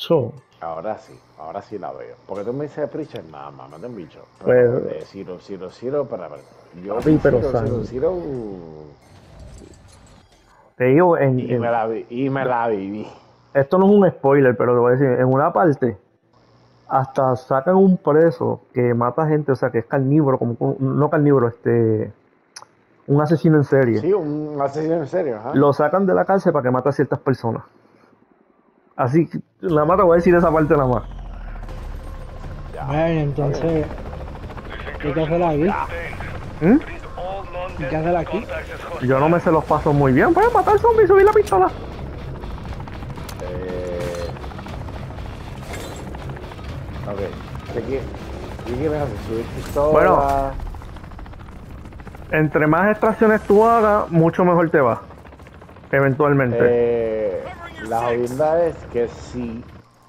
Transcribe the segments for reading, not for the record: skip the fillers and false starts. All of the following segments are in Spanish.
Ahora sí la veo. Porque tú me dices Preacher, nada más, mate un bicho. Pues, Pero de Ciro, para ver. Yo papi, vi pero Ciro, te digo, y me la viví. esto no es un spoiler, pero te voy a decir, en una parte, hasta sacan un preso que mata gente, o sea, que es carnívoro, no carnívoro, un asesino en serie. Sí, un asesino en serio, ajá. Lo sacan de la cárcel para que mate a ciertas personas. Así, nada más te voy a decir esa parte nada más. Ya. Bueno, Está bien. entonces, ¿qué hay que hacer aquí? ¿Mm? ¿Y qué hacer aquí? Yo no me sé los pasos muy bien. Puedes matar zombies y subir la pistola. Ok. ¿Qué quieres hacer? ¿Subir pistola? Bueno. Entre más extracciones tú hagas, mucho mejor te va. Eventualmente. La jodienda es que si...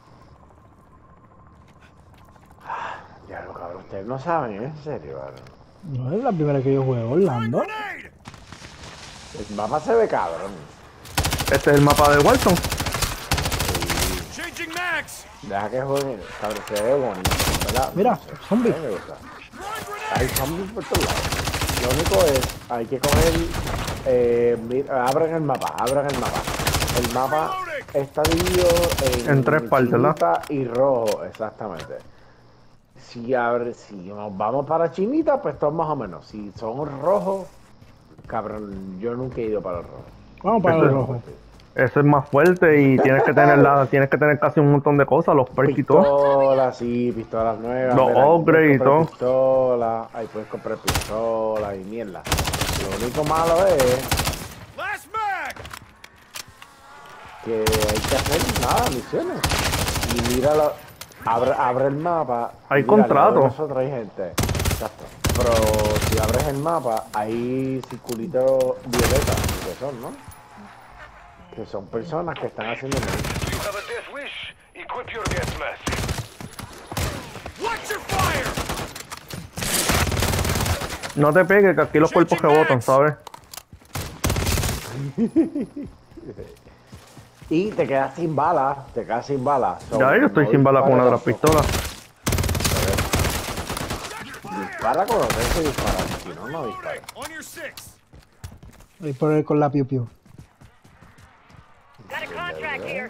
Ya lo cabrón, ustedes no saben, ¿eh? En serio, cabrón. No es la primera que yo juego Orlando. El mapa se ve cabrón. Este es el mapa de Warzone. Deja que jueguen, cabrón, se ve bonito, ¿verdad? Mira, No sé, zombie. a mí me gusta. Hay zombies por todos lados. Lo único es, hay que coger, abran el mapa. El mapa está dividido En tres partes, ¿verdad? chinita y rojo, exactamente. Si nos vamos para chinita, pues todo más o menos. Si son rojos, cabrón, yo nunca he ido para el rojo. Vamos para Eso el es- rojo. Eso es más fuerte y tienes que tener casi un montón de cosas, los perks y todo. Pistolas, sí, pistolas nuevas. Los Mira, aquí puedes upgrades y comprar todo. pistolas, ahí puedes comprar pistolas y mierda. Lo único malo es que hay que hacer nada, misiones. Y míralo, abre el mapa. Hay mira, al lado de contratos. nosotros hay gente. Exacto. Pero si abres el mapa, hay circulitos violetas, que son, ¿no? Que son personas que están haciendo nada. You have a death wish. Equip your gas mask. Watch your fire! No te pegues, que aquí los cuerpos rebotan, ¿sabes? Y te quedas sin balas, So, Ya yo estoy no sin bala con una de las dispares pistolas. Dispara con lo que se dispara, si no, no dispara. On your six. Voy por él con la piu piu. Got a contract here.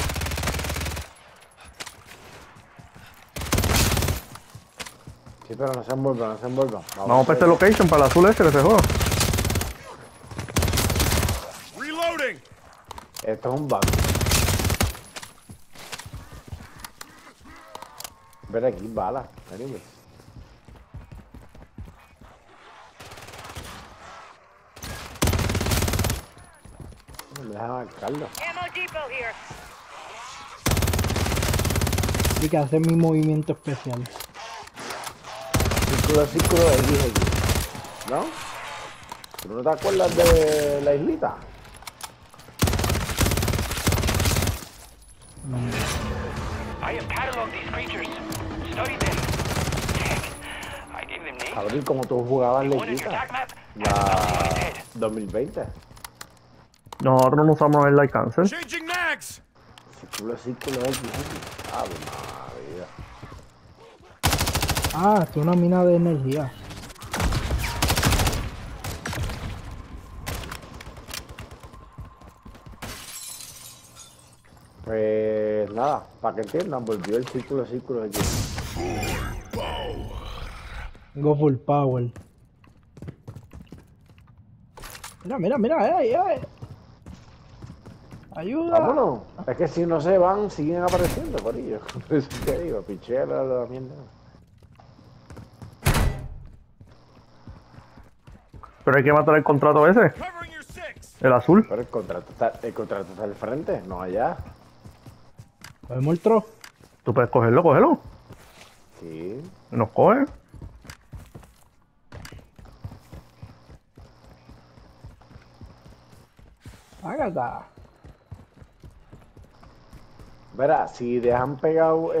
Sí, pero no se envuelvan. Vamos para este location, para el azul ese que se joda. Reloading. Esto es un bug. Ver aquí, balas. Anyways. Déjame marcarlo. Ammo depot here. Y que hacer mi movimiento especial. Círculo, X. ¿No? ¿Tú no te acuerdas de la islita? I have cataloged these creatures. Study them. I gave them names. Abrir como tú jugabas la One in your islita. attack map. La 2020. Nosotros no usamos el light cancel. Changing mags. Círculo, X. Ave María. Ah, esto es una mina de energía. Pues nada, para que entiendan, volvió el círculo X. Go full power. Mira, ayuda. Vámonos. Es que si no se van, siguen apareciendo, por ellos. Por eso te digo, pichera la mierda. Pero hay que matar el contrato ese, Covering your six. el azul. Pero el contrato está al frente, no allá. ¿Podemos el tro? Tú puedes cógelo. Sí. Nos coge. Hágata. Verá, si dejan pegado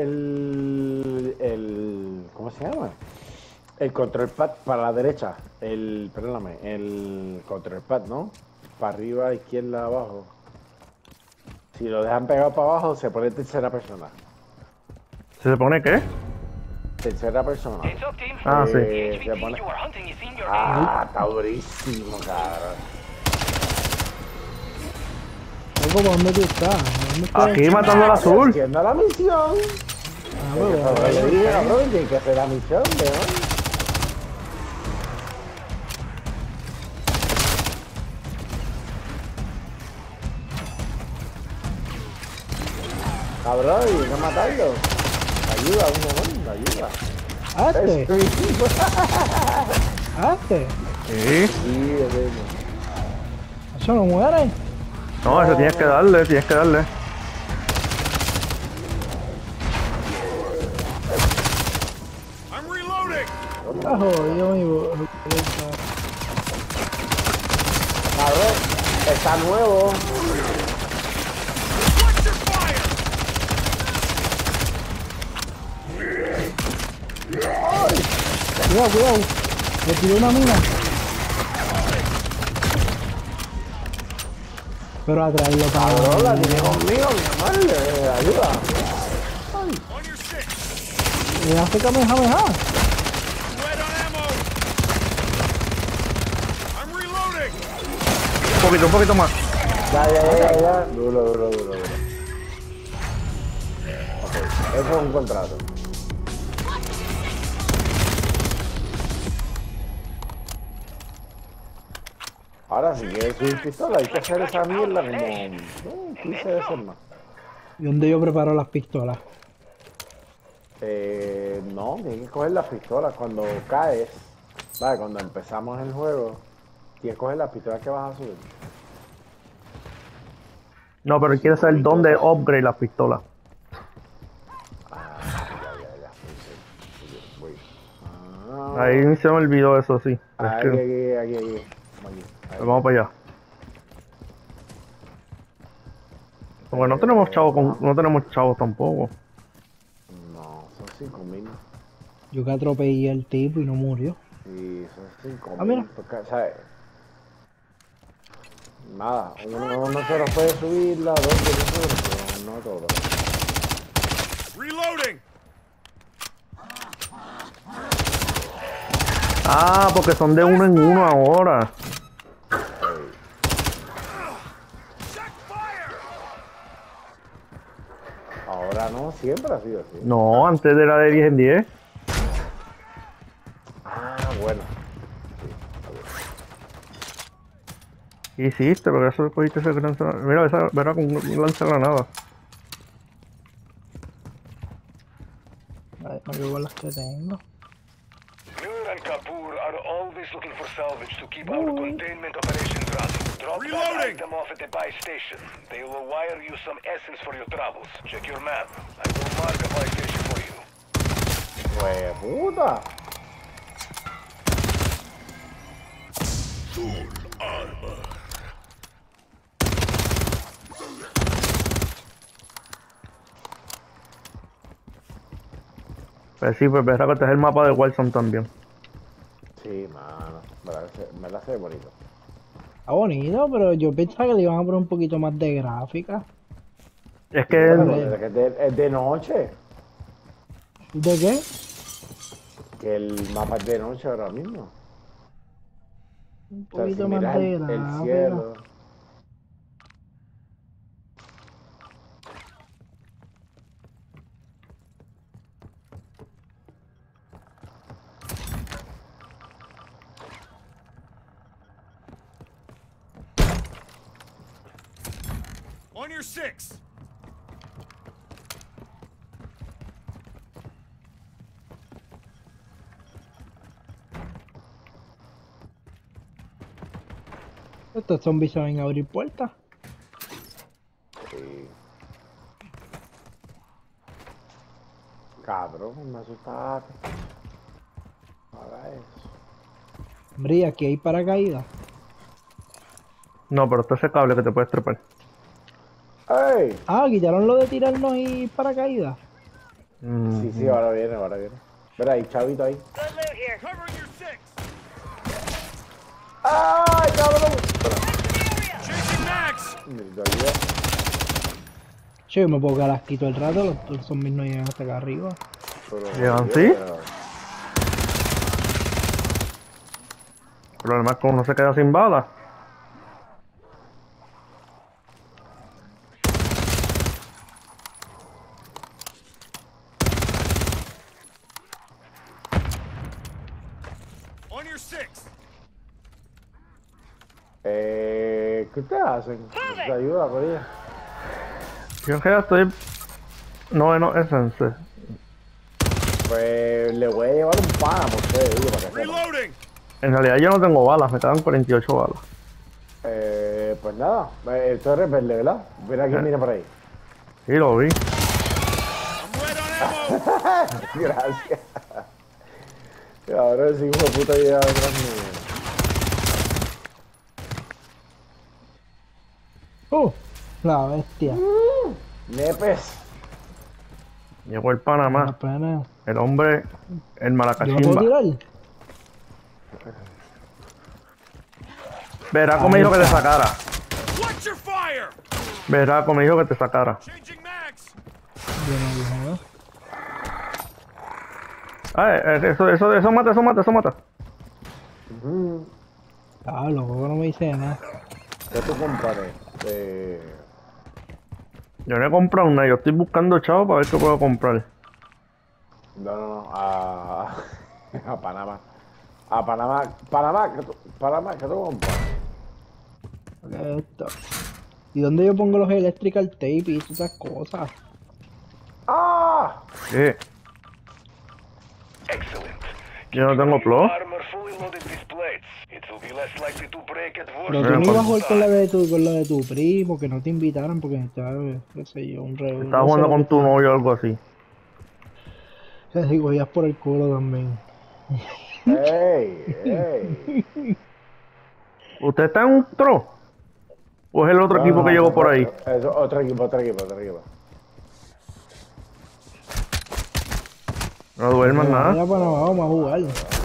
¿cómo se llama? El control pad para la derecha. Perdóname, el control pad, ¿no? Para arriba, izquierda, abajo. Si lo dejan pegado para abajo, se pone tercera persona. ¿Se pone qué? Tercera persona. Heads up, team. Ah, sí. The se HVT pone... you are hunting is in your Ah, está durísimo, cabrón. Loco, ¿por dónde tú estás? ¿Dónde estás? Aquí matando al azul. Haciendo la misión. Ah, Cabrón, le dije, cabrón, que hay que hacer la misión, ¿no? Cabrón, y no matarlo. Ayuda, un momento, ayuda. Hazte, Sí, hazte. Sí. es bueno. Eso no muere. No, eso tienes que darle, tienes que darle. Está jodido, mi Cabrón, está nuevo. Cuidado, cuidado. Le tiré una mina. Pero a traerlo para... Cabrón, la tiene conmigo, mi madre. Ayuda. Le hace kamehameha. Un poquito más. Ya. Duro. Ok, eso es un contrato. Ahora, si quieres subir pistola, hay que hacer esa mierda como 15 veces más. ¿Y dónde yo preparo las pistolas? No, tienes que coger las pistolas cuando caes. Vale, cuando empezamos el juego, tienes que coger las pistolas que vas a subir. No, pero quiere saber dónde upgrade las pistolas. Ya. Sí, voy. Ahí se me olvidó eso, sí. Es que- Aquí. pues vamos para allá. Porque no tenemos chavos no tenemos chavos tampoco. No, son 5.000. Yo que atropellé al tipo y no murió. Sí, son 5.000. Ah, mira. Porque, ¿sabes? Nada, uno se los puede subir, la dos de nosotros, pero no todo. Ah, porque son de uno en uno ahora. Ahora no, siempre ha sido así. No, antes era de 10 en 10. Ah, bueno. ¿Qué hiciste? Porque eso cogiste ese gran... Mira, esa verá con un lanzagranada. Ay, no llevo las que tengo. Muir and Kapoor are always looking for salvage to keep our containment operations running. Drop that item off at the buy station. They will wire you some essence for your travels. Check your map. I will mark a buy station for you. Pues puta. Pues sí, pues verá que este es el mapa de Warzone también. Sí, mano. Me la sé bonito. Está bonito, pero yo pensaba que le iban a poner un poquito más de gráfica. Es que... Pero es de noche. ¿De qué? Que el mapa es de noche ahora mismo. Un O sea, si poquito más miras de el gráfica. cielo. On your six. Estos zombies saben abrir puertas. Sí. Cabrón, me asustaste. No haga eso. Hombre, aquí hay paracaídas. No, pero está ese cable que te puedes trepar. ¡Ey! Ah, quitaron lo de tirarnos y paracaídas. Sí, ahora viene. Mira ahí, chavito ahí. Good loot here. Cover your six. ¡Ay, cabrón! Chasing Max. Necesito ayuda. Che, yo me puedo quedar aquí todo el rato, los zombies no llegan hasta acá arriba. Pero, ¿Llegan sí? El problema es que uno se queda sin balas. On your 6. ¿Qué ustedes hacen? ¿Te ayuda, Corilla? Yo en realidad estoy... No, essence. Pues le voy a llevar un pana por ustedes, digo, para que sepan. Reloading. En realidad yo no tengo balas, me quedan 48 balas. Pues nada, esto es rebelde, ¿verdad? Mira quién viene por ahí. Sí, lo vi. I'm red on ammo. Gracias. Y ahora sí, hijo de puta llega detrás mío. La bestia. Nepes. Llegó el Panamá. Apenas. El hombre, el ¿Yo no puedo Malacachimba. tirar? Veraco me dijo que te sacara. Watch your fire. Veraco me dijo que te sacara. Changing mags. Yo no dije nada. Eso mata. Ah, loco, no me dice nada. ¿Qué tú compraste? Yo no he comprado nada, yo estoy buscando chavo para ver qué puedo comprar. No, a Panamá. A Panamá, ¿qué tú compras? Esto. ¿Y dónde yo pongo los electrical tape y esas cosas? ¡Ah! ¿Qué? Excellent. Yo no tengo plug. Armor fully loaded with plates. It will be less likely to break at worst. Pero tú no ibas a jugar con la de tu primo, que no te invitaran porque estaba, qué sé yo, un rey. Estaba jugando con tu novio o algo así. Y cogías por el culo también. ¡Ey! ¿Usted está en un tro? ¿O es el otro equipo que llegó por ahí? Eso, otro equipo. No duermas nada. Ya para abajo, vamos a jugar.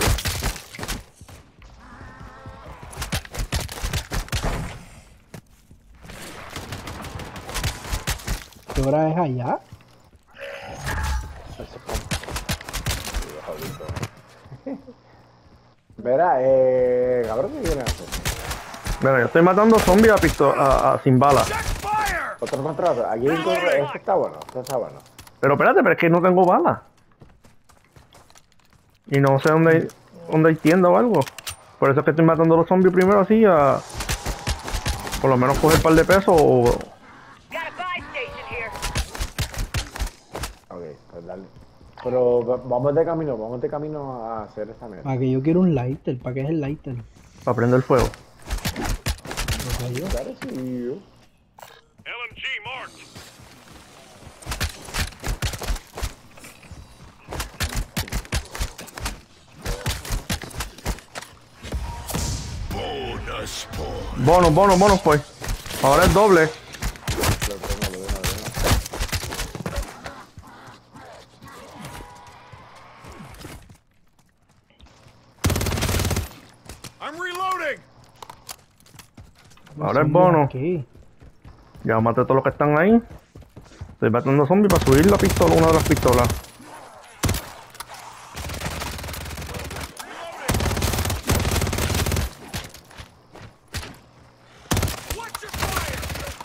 ¿Qué hora es allá? Verá, cabrón, ¿qué viene a hacer? Mira, yo estoy matando zombies sin balas. Check fire. Otro contrato. Aquí hay un contrato. Este está bueno, Pero espérate, pero es que no tengo balas. Y no sé dónde hay tienda o algo. Por eso es que estoy matando a los zombies primero así a... Por lo menos coger un par de pesos o... Got a buy station here. Ok, pues dale. Pero vamos de camino a hacer esta mierda. Para que yo quiero un lighter. ¿Para qué es el lighter? para prender el fuego. No sé yo. Claro, sí. LMG marked. Bonus, pues. Ahora es doble. I'm reloading. Ahora es Zombies bono. aquí. Ya maté a todos los que están ahí. Estoy matando zombies para subir la pistola, una de las pistolas. Watch your fire.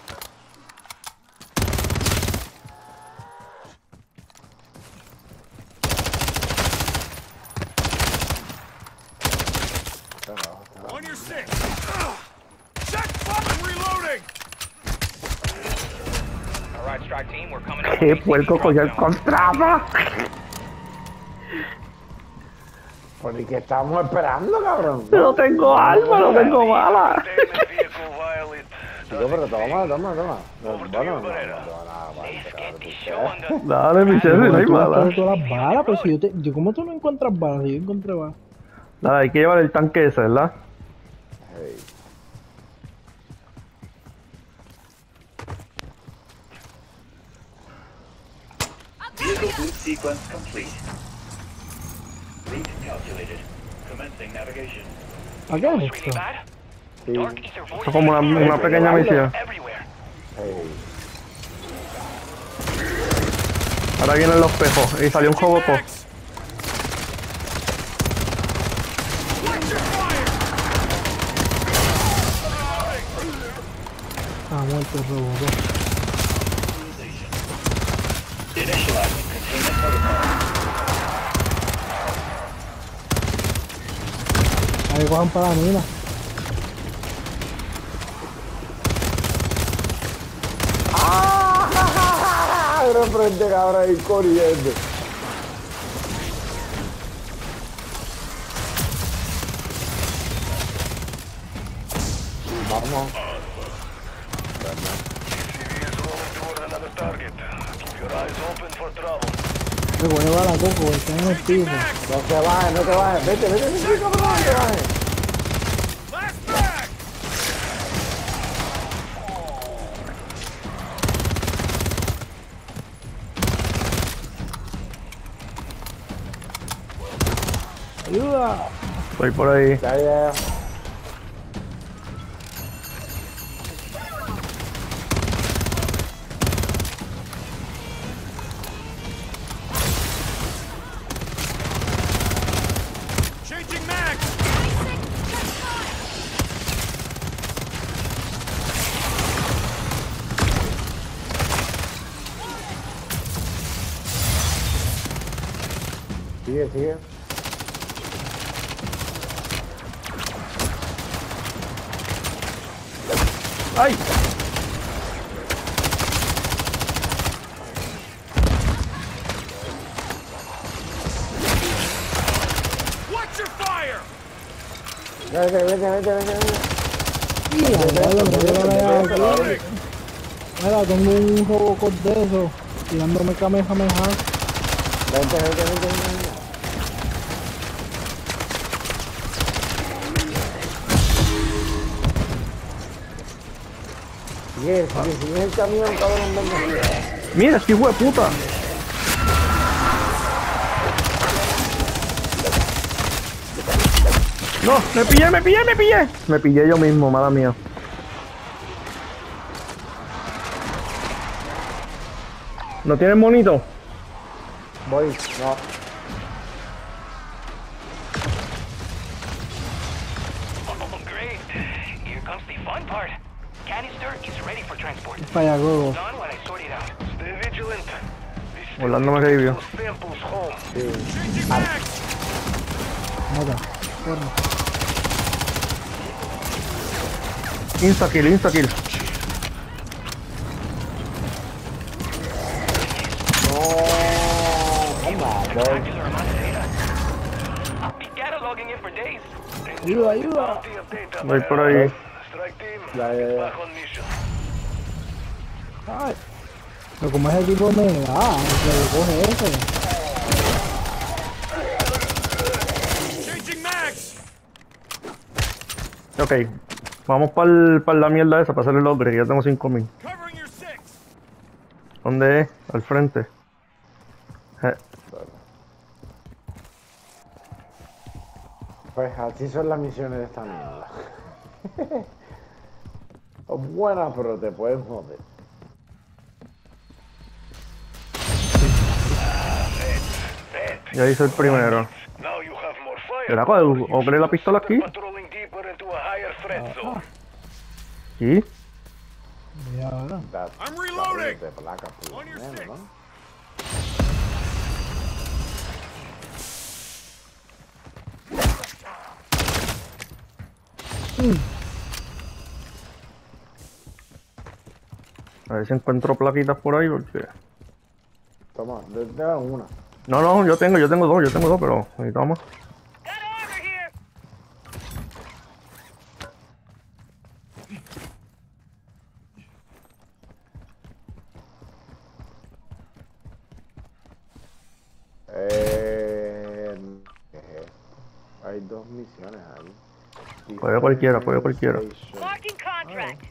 On your 6. Check fire. I'm reloading. All right, strike team, we're coming up. ¡Qué puerco cogió el contrato! ¿Por qué estamos esperando, cabrón? No tengo arma, no tengo bala. Containment vehicle violate. Chico, pero toma. No, Let's get this show on the... Dale, Michelle, si no hay Tú vas a bala. coger todas las balas, pero si yo ¿cómo tú no encuentras balas? Si yo encontré balas. Dale, hay que llevar el tanque ese, ¿verdad? Hey. Vehicle boot sequence complete. Route calculated. Commencing navigation. ¿Para qué es Really esto? bad? Sí. Dark ether Eso es como una pequeña misión. everywhere. Hey. Ahora vienen los pejos. Y salió un Robocop. Max! Watch your fire! Ah, muerto el Robocop. Initializing containment protocol. Ahí cojan para la mina. Era frente cabra ahí corriendo. Vamos. CCV is rolling toward another target. Keep your eyes open for trouble. Me voy a llevar a Coco, está en el piso. No te bajes, no te bajes. Vete, vete, vete, cabrón, no te bajes. Last mag! ¡Ayuda! Estoy por ahí. Ya, ya. Changing mags! Sigue, sigue. ¡Ay! Watch your fire! Vete, vete, vete, vete, vete. Mira, diablo, me dio la llave aquí. Reloading! Mira, tengo un Robocop de eso. Tirándome Kamehameha. Vente, vente, vente, vente. Sigue, sigue, sigue el camión, cabrón, venga. Mira, este hijo de puta. No, me pillé, me pillé, me pillé. Me pillé yo mismo, mala mía. ¿No tienes monito? Voy, no. Oh, great. Here comes the fun part. Canister is ready for transport. Para allá, Gogo. Done when I sort it out. Stay vigilant. This Orlando me revivió. those samples home. Changing mags! Mata. Corre. Insta-kill, insta-kill. Packages are amount of data. I'll be cataloging it for days. Ayuda, ayuda. Bounty of data. Voy por ahí. Strike team, Ya, ya, get ya. back on mission. Ay. Pero como ese tipo me da, que lo coge ese. Changing mags! Ok. Vamos para la mierda esa, para hacer el upgrade. Ya tengo 5000. Covering your six! ¿Dónde es? Al frente. Pues así son las misiones de esta mierda. Son buenas, pero te pueden joder. Ya hice el primero. Now you have more fire. ¿Será que upgrade la pistola aquí? Patrolling deeper into a higher threat zone. ¿Sí? Y ahora. I'm reloading. De placa, por lo On your menos, six. ¿no? A ver si encuentro plaquitas por ahí porque... Toma, te dan una. No, no, yo tengo dos, pero necesitamos más. Got armor here. Hay dos misiones ahí. Coge cualquiera, coge cualquiera. Marking contract.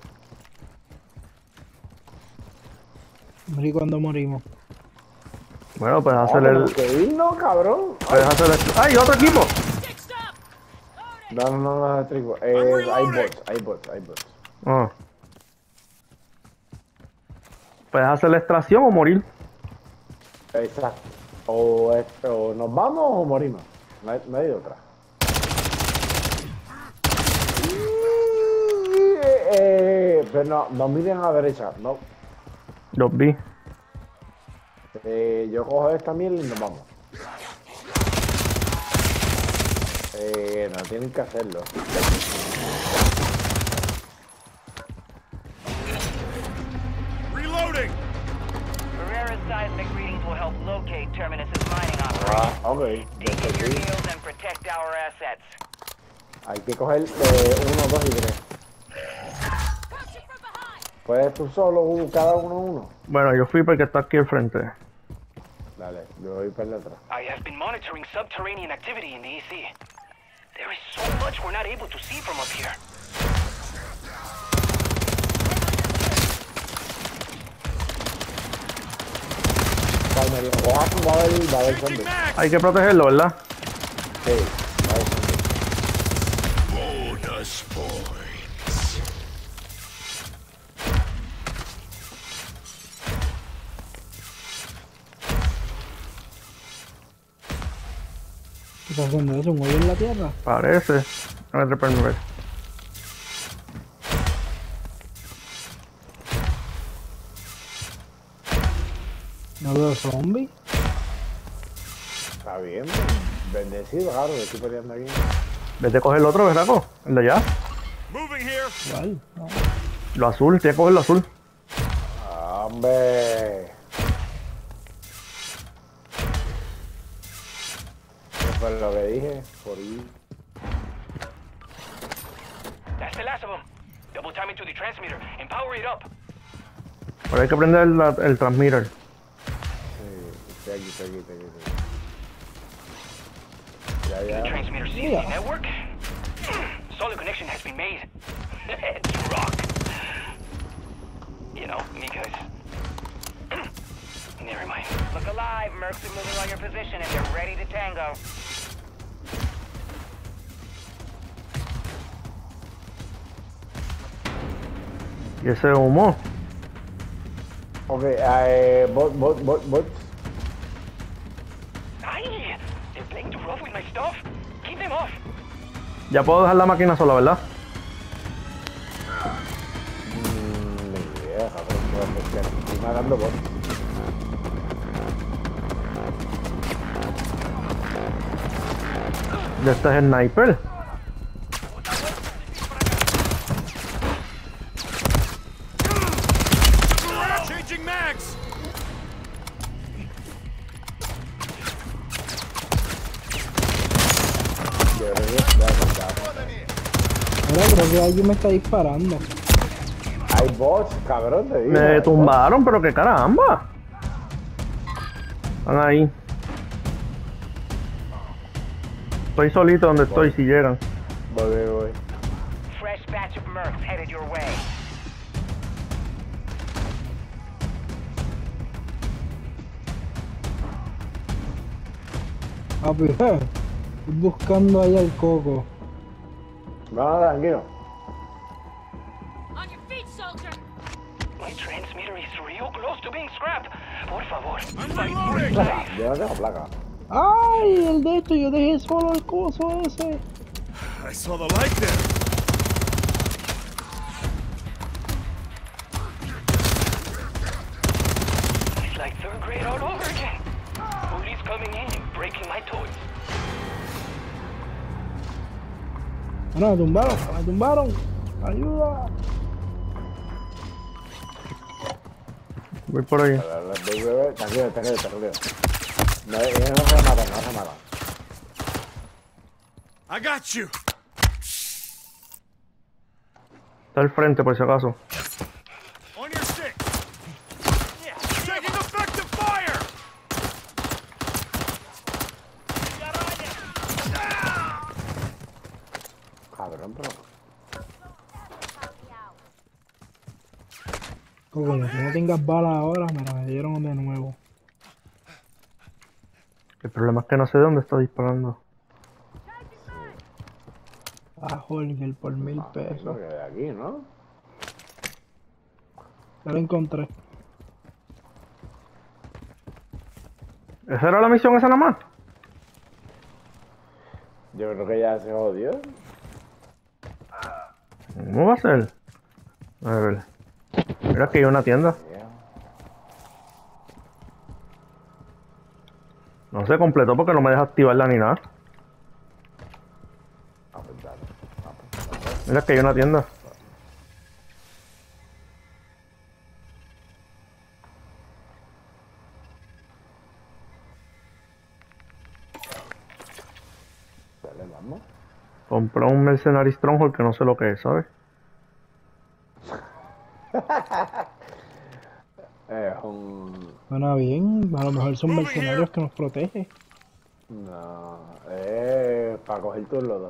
Morí cuando morimos. Bueno, pues hacer Pero el... que irnos, cabrón. Puedes hacer el... ¡Ay, otro equipo! No, no, no, trigo. Hay bots. Ah. ¿Puedes hacer la extracción o morir? Exacto. O nos vamos o morimos. No hay de otra. Pero no miren a la derecha. No. Los vi. Yo cojo esta mierda y nos vamos. No tienen que hacerlo. Reloading! Barrera's seismic readings will help locate Terminus's mining operation. Ok. Dig in your Sí. heels and protect our assets. Hay que coger 1, 2 y 3. ¿Puedes tú solo cada uno? Bueno, yo fui porque está aquí al frente. Dale, yo voy para la atrás. I have been monitoring subterranean activity in the EC. There is so much we're not able to see from up here. Cuando lo cojas va a haber Changing zombie. mags! Hay que protegerlo, ¿verdad? Sí, va a haber zombie. Bonus points. ¿Qué está haciendo eso? ¿Un hoyo en la tierra? Parece. Déjame treparme a ver. No veo zombies. Está bien, bendecido, claro, que estoy peleando aquí. Vete a coger el otro, ¿verdad? El de allá. Moving here. ¿Cuál? No. Lo azul, tienes que coger lo azul. ¡Hombre! ¿Qué fue lo que dije? Por ir. That's the last of them. Double time into the transmitter and power it up. Ahora hay que prender el transmitter. Sí, estoy aquí. Ya, The ya. transmitter sees the network. Solid connection has been made. Let's rock. You know, because... Never mind. Look alive. Mercs are moving on your position and they're ready to tango. Y ese humo. Ok, bot. Aye, they're playing too rough with my stuff. Keep them off. Ya puedo dejar la máquina sola, ¿verdad? Ni idea, cabrón, estoy matando bot. Ya este es el sniper. Changing mags! Yo creo que ya. Ahora creo que alguien me está disparando. Hay bots, cabrón, te digo. Me hay tumbaron, pero qué caramba. Están ahí. Estoy solito donde estoy, si llegan. bots. Voy. Fresh batch of mercs headed your way. Papi, estoy buscando ahí al coco. No, tranquilo. On your feet, soldier! My transmitter is real close to being scrapped. Por favor. I'm reloading! Placa, yo no tengo placa. ¡Ay! El de esto, yo dejé solo el coso ese. I saw the light there. It's like third grade all over again. Police coming in and breaking my toys. Bueno, me tumbaron. Ayuda. Voy por ahí. Voy. Tranquilo. No, ellos no se matan. I got you. Está al frente, por si acaso. On your stick. Taking effective fire! Cabrón, pero. Coco, como no tengas balas ahora, me la dieron de nuevo. El problema es que no sé de dónde está disparando. Ah, Jorge, por 1000 Eso pesos. que de aquí, ¿no? Ya lo encontré. ¿Esa era la misión esa nada más? Yo creo que ya se jodió. ¿Cómo va a ser? A ver. Mira que hay una tienda. No se completó porque no me deja activarla ni nada. Ah, pues dale. Mira que hay una tienda. Dale, vamos. Compré un Mercenary Stronghold que no sé lo que es, ¿sabes? Es un... Suena bien, a lo mejor son mercenarios que nos protegen. No, para coger tus lodos.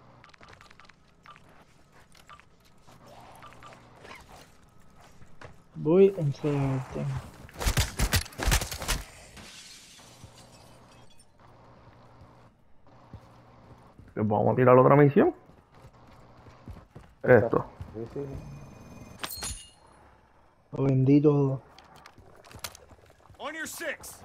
Voy a enseñarte. Pues vamos a tirar otra misión. Esto. Sí, sí. Lo vendí todo. On your six.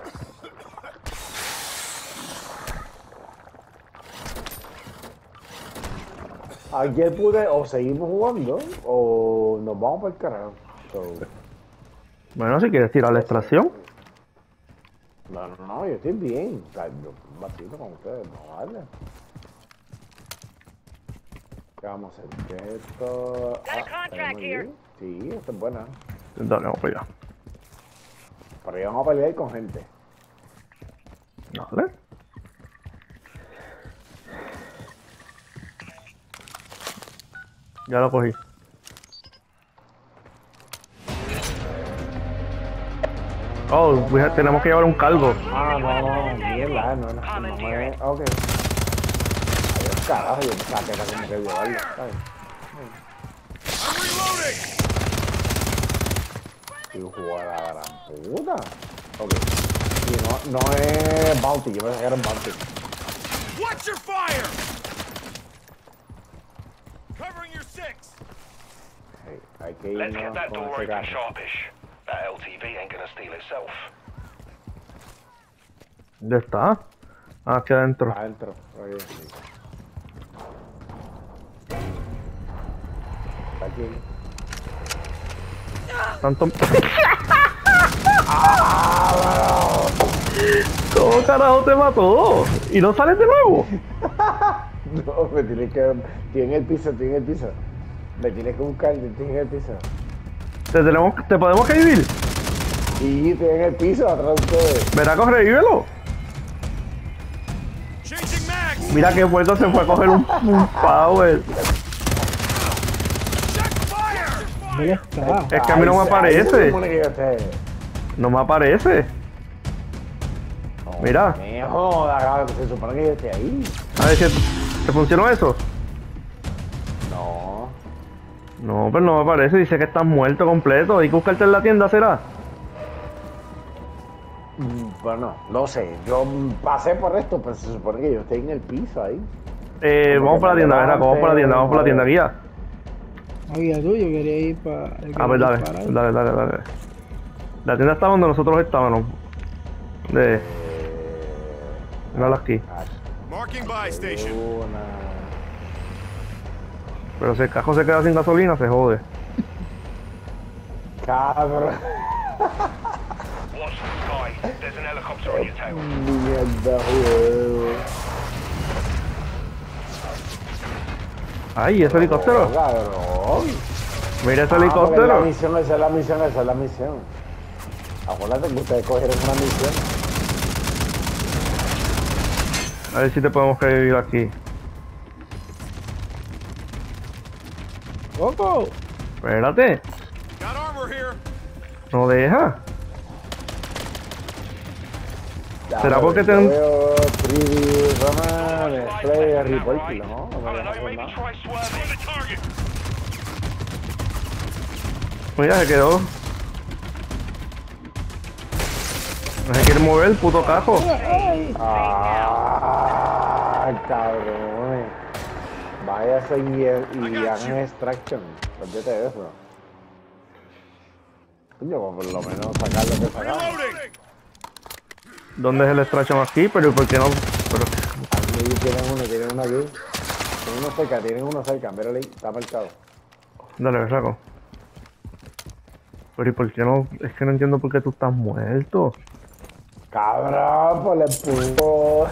Ayer pude, o seguimos jugando, o nos vamos para el carajo. So, Bueno, si quieres tirar la extracción. no, yo estoy bien. O sea, yo vacilo con ustedes, no vale. ¿Qué vamos a hacer? ¿Qué es esto? Got a contract tenemos here. allí. Sí, esta es buena. Dale, vamos para allá. Pero ya vamos a pelear con gente. Dale. Ya lo cogí. Oh, tenemos que llevar un cargo. Ah, no, mierda, no es... Ok. Adiós, carajo, yo pensaba que era como que llevarlo, ¿sabes? I'm reloading. Y jugar a la gran puta. Ok. Y no es Bounty, yo pensé que era un Bounty. Watch your fire. Covering your six. Hey, hay que Let's irnos get that con door ese open carro. sharpish. That LTV ain't gonna steal itself. ¿Dónde está? Ah, aquí adentro. Adentro. Oye, sí. Está aquí. Tanto... ¿Cómo carajo te mató? ¿Y no sales de nuevo? No, me tienes que... Tiene el piso. Me tienes que buscar, tiene el piso. ¿Te podemos revivir? Y tiene el piso atrás de ustedes. Verá, revívelo. Changing mags. Mira que puerto se fue a coger un power. Check fire. ¿Dónde está? Es que a mí no me aparece. Ahí se supone que yo esté. No me aparece. Mira. Me joda, cabrón, se supone que yo esté ahí. A ver si te funcionó eso. No. No, pero no me aparece. Dice que estás muerto completo. Hay que buscarte en la tienda, ¿será? Bueno, no sé. Yo pasé por esto, pero se supone que yo estoy en el piso ahí. Vamos para la tienda, ¿verdad? Vamos para la tienda, guía. Oiga, tú, yo quería ir para... A ver, dale. La tienda está donde nosotros estábamos. Mírala aquí. Marking buy station. Pero si el cajón se queda sin gasolina, se jode. Cabrón. Watch the sky. There's an helicopter on your tail. Mierda, juego. Ay, ese helicóptero. Cabrón. Mira ese Esa es helicóptero. la misión. Acuérdate que ustedes cogieron una misión. A ver si te podemos revivir aquí. ¡Coco! Espérate. Got armor here. No deja. ¿Será porque te... Veo preview, Rama, display, report, no, I don't know, maybe try swerving. The target. Mira, se quedó. No se quiere mover el puto cajo. Cabrón. Váyase y hagan extraction. Olvídate de eso. Coño, por lo menos sacar lo que sacamos. Reloading. ¿Dónde es el extraction aquí? Pero ¿y por qué no? Pero, Aquí tienen uno aquí. Tienen uno cerca, mírale ahí, está marcado. dale, berraco. Pero ¿y por qué no? Es que no entiendo por qué tú estás muerto. Cabrón, por el puto.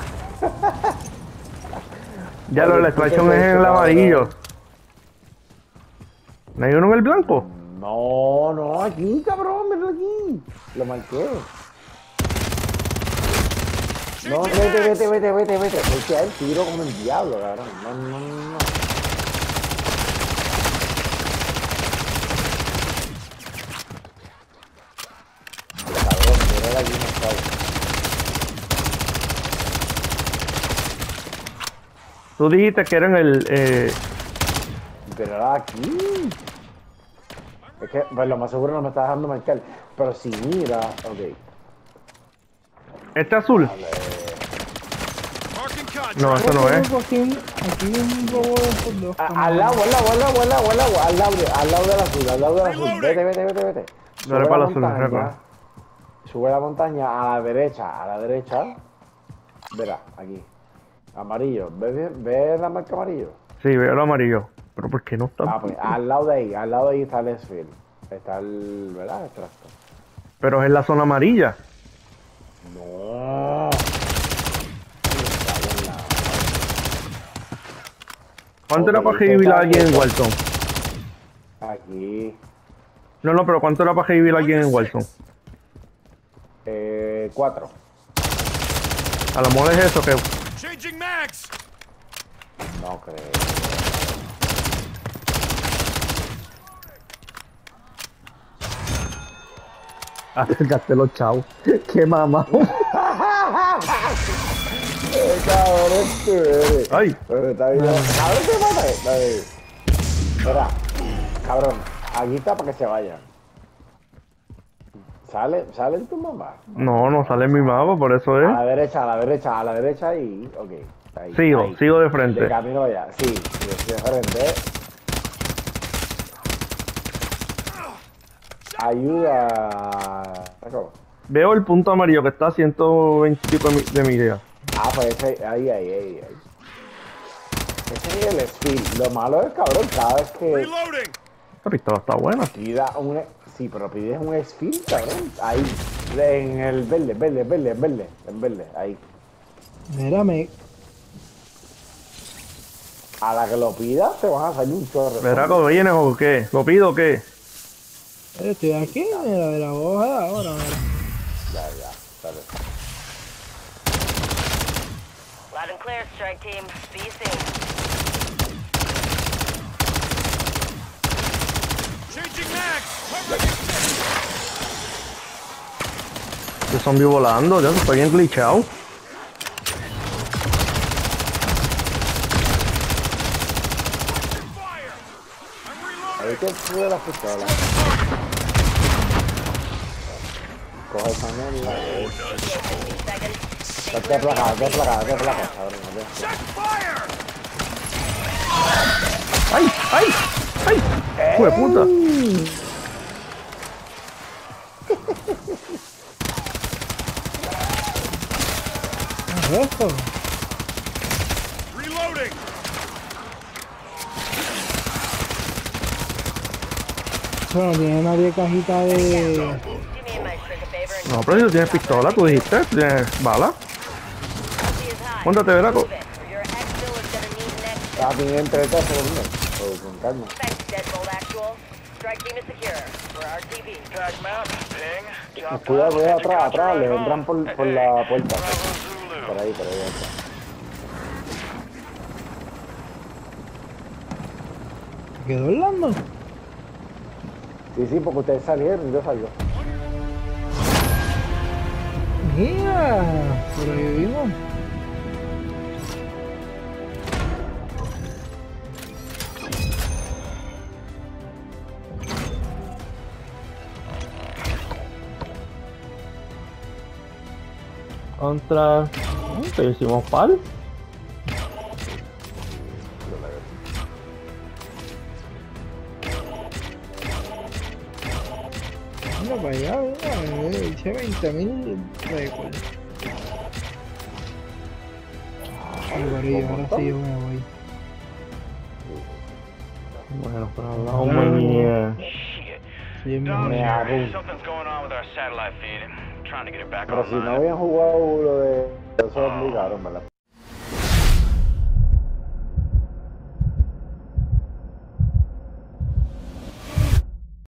Ya lo, la extracción es en el amarillo. ¿No hay uno en el blanco? No, aquí, cabrón, míralo aquí. Lo marqué. No, vete. Porque hay tiro como el diablo, cabrón. No. Cabrón, míralo aquí, no está. Tú dijiste que era en el... Pero aquí. Es que, pues lo más seguro no me está dejando marcar. Pero si mira, ok. ¿Este azul? Marking contract. No, este no es. Aquí un robo de estos dos. Al lado del azul. Vete. Dale para el azul, recuerda. Sube la montaña a la derecha. Verá, aquí. Amarillo. ¿Ves la marca amarillo? Sí, veo el amarillo. Pero ¿por qué no está? Ah, pues al lado de ahí está el S-Field. Está el, ¿verdad? El tractor. Pero es en la zona amarilla. No. ¿Cuánto era para revivir a alguien en Walton? Aquí. No, pero ¿cuánto era para revivir a alguien en Walton? 4. A lo mejor es eso que... Changing mags. No creo. Acércate los chavos. Qué mamá. Cabrón, eres. Ay. Pero está bien. Cabrón, te mata. Está bien. Espera, cabrón. Aquí está para que se vayan. ¿Sale tu mamá? No sale mi mapa, por eso A es. la derecha y... Ok. Ahí, Sigo de frente. De camino allá. Sí, de frente. Ayuda. Veo el punto amarillo que está a 120 y pico de millas. Ah, pues ese, ahí. Ese es el speed. Lo malo es, cabrón, cada vez que Reloading. Esta pistola está buena. pida un... Sí, pero pides un speed, cabrón. Ahí. En el verde, ahí. Mírame. A la que lo pidas te van a salir un chorro. ¿Verá que vienes o qué? ¿Lo pido o qué? Estoy aquí, mira, de la hoja ahora, mira. Ya, dale. Loud and clear, strike team. See you soon. Changing mags. Este zombie volando, ya se está bien glitchado. Ahí que sube la pistola. Coge esa mierda. 15 seconds. Qué placa, cabrón. ¡Ay! ¡Hijo de puta! ¿Qué es esto? Reloading. Bueno, tiene nadie cajita de... Do me and my friend a favor and No, pero si tú tienes pistola, tú dijiste, tú tienes bala. see his high. Póntate, Veraco. Move it, or your exfil is gonna need an extra. Está bien entre todos segundos. Con calma. Thanks, Deadbolt Actual. Strike team is secure. For RTB. Tag map, ping. Job Cuidado, done. atrás, le Home. entran por la puerta. Bravo Zulu. Por ahí atrás. ¿Quedó Orlando? Sí, porque ustedes salieron y yo salgo. Mira, sobrevivimos. Contra... ¿Qué hicimos pal? Mira para allá, mira, hice 20.000 récords. Pero corillo, ahora sí yo me voy. Bueno, pero hablamos mañana. Shit. Sí, me Dog, voy. Sheriff, something's going on with our satellite feed. I'm trying to get it back pero si no online. habían jugado lo de eso, obligaron, ¿verdad?